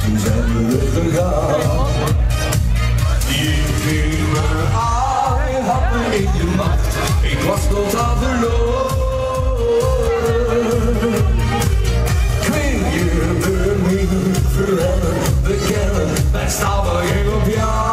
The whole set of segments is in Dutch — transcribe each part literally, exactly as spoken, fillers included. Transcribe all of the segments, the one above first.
toen zijn we weggegaan. Je ging me aan, je had me in je macht, ik was totaal verloren. Kun je me niet verrennen, bekennen, mijn stappen ging op jou.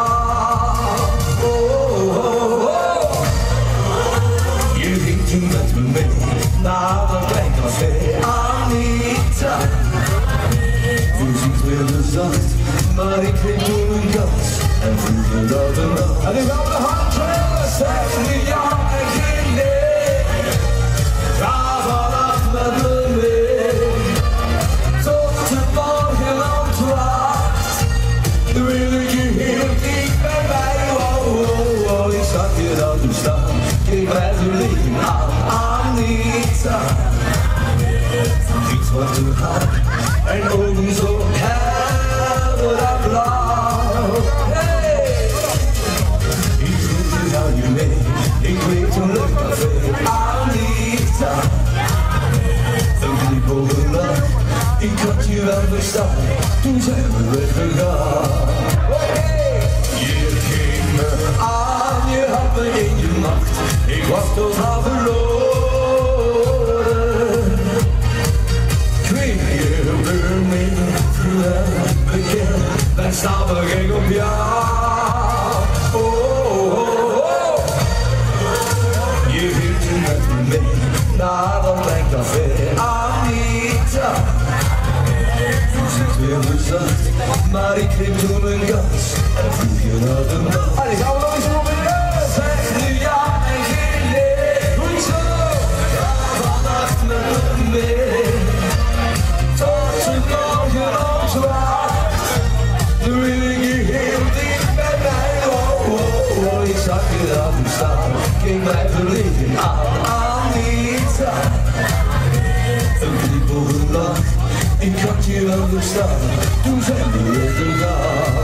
Oh, oh, oh. Je ging toen met me mee naar dat klein café, Anita. Je ziet weer de zacht, maar ik kreeg toen een kans en voelde dat een nacht. En ik wou de hand trillen, zeg nu ja en geen nee. Ga vanaf met me mee, tot de morgen ontwaakt. Wil ik je heel dicht bij mij, oh, oh, oh. Ik zag je dan toen staan, keek mij zo liggen aan, Anita. Iets wat te hard en ogen zo helder en blauw. Hey! Ik vroeg je nou je mee, ik weet een leuk café, Anita. Een knipogenlach, ik had je wel verstaan, toen zijn we weggegaan. Hey! Je ging me aan, je had me in je macht, ik was totaal verloren. Mijn stappen ging op jou. Oh, oh, oh, oh. Je ging toen met me mee naar dat klein café, Anita. Toen zit weer bezacht, maar ik kreeg toen een kans en vroeg je naar de nacht. Allee, gaan we nog eens proberen. Zeg nu ja en geen nee. Goed zo. Ga vannacht met me mee, tot de morgen ontwaakt. Nu wil ik je heel dicht bij mij, oh, oh, oh. Ik zag je daar toen staan, keek mij verlegen aan, Anita. Een knipogenlach, ik had je wel verstaan, toen zijn we weggegaan.